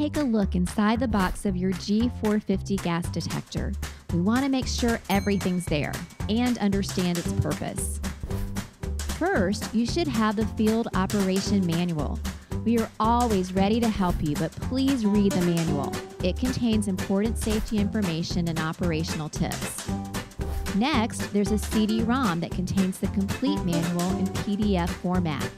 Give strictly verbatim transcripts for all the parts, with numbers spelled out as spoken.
take a look inside the box of your G four fifty gas detector. We want to make sure everything's there and understand its purpose. First, you should have the field operation manual. We are always ready to help you, but please read the manual. It contains important safety information and operational tips. Next, there's a C D ROM that contains the complete manual in P D F format.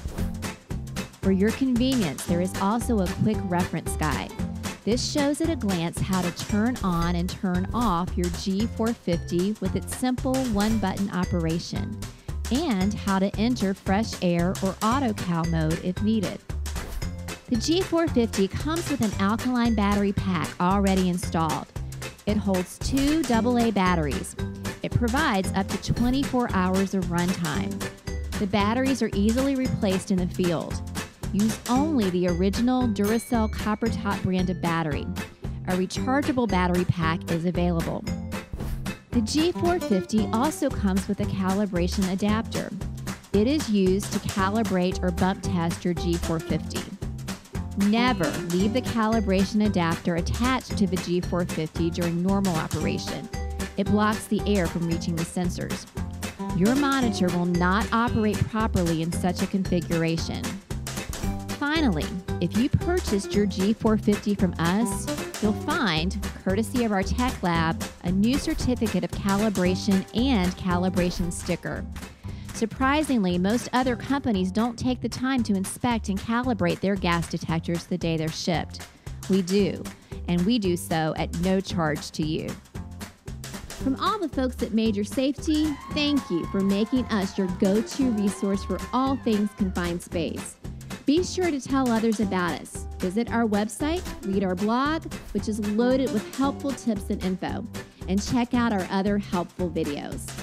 For your convenience, there is also a quick reference guide. This shows at a glance how to turn on and turn off your G four fifty with its simple one-button operation, and how to enter fresh air or auto cal mode if needed. The G four fifty comes with an alkaline battery pack already installed. It holds two double A batteries. It provides up to twenty-four hours of runtime. The batteries are easily replaced in the field. Use only the original Duracell copper top branded battery. A rechargeable battery pack is available. The G four fifty also comes with a calibration adapter. It is used to calibrate or bump test your G four fifty. Never leave the calibration adapter attached to the G four fifty during normal operation. It blocks the air from reaching the sensors. Your monitor will not operate properly in such a configuration. Finally, if you purchased your G four fifty from us, you'll find, courtesy of our tech lab, a new certificate of calibration and calibration sticker. Surprisingly, most other companies don't take the time to inspect and calibrate their gas detectors the day they're shipped. We do, and we do so at no charge to you. From all the folks at Major Safety, thank you for making us your go-to resource for all things confined space. Be sure to tell others about us. Visit our website, read our blog, which is loaded with helpful tips and info, and check out our other helpful videos.